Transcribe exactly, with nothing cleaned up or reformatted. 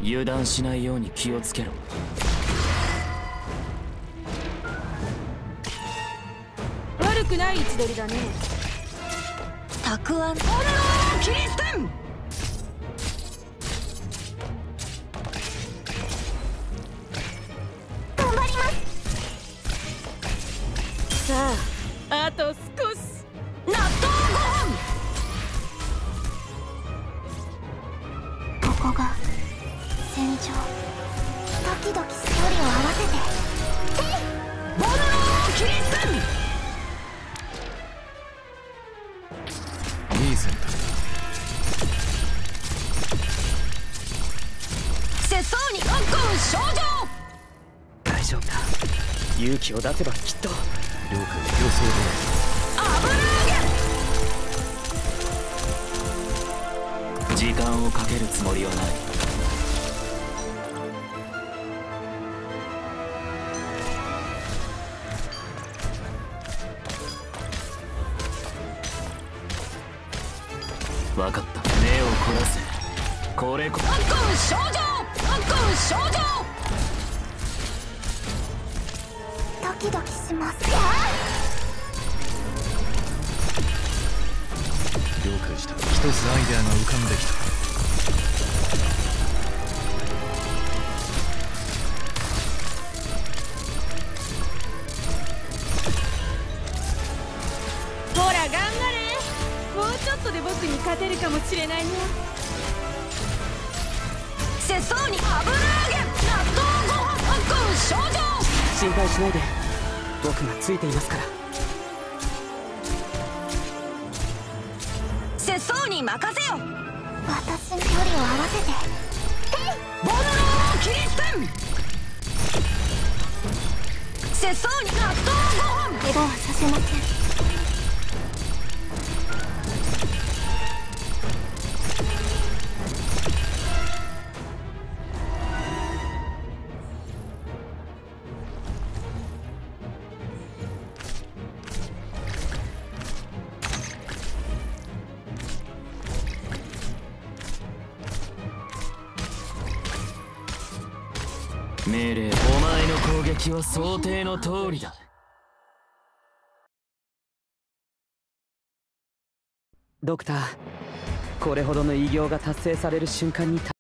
油断しないように気をつけろ。 悪くない位置取りだね。 たくあん。オルローキリステン。頑張ります。 さあ、あと少し。 納豆ご飯。ここが戦場。ドキドキ距離を合わせて。ボルローキリステン。 いい選択だ。節操にコンコン症状。 大丈夫だ。勇気を出せばきっと。 了解。予想油揚げ。 時間をかけるつもりはない。分かった。目を凝らせ。これこコンコン症状。コンコン症状。ドキドキします。 了解した。一つアイデアが浮かんできた。 ほら頑張れ。もうちょっとで僕に勝てるかもしれないね。 節操に油揚げ。納豆ご飯。コンコン症状。 心配しないで。僕がついていますから。 節操に任せよ。私に距離を合わせて。ボルローキリステン。節操に納豆ご飯。怪我はさせません。 命令。お前の攻撃は想定の通りだ。ドクター、これほどの偉業が達成される瞬間に立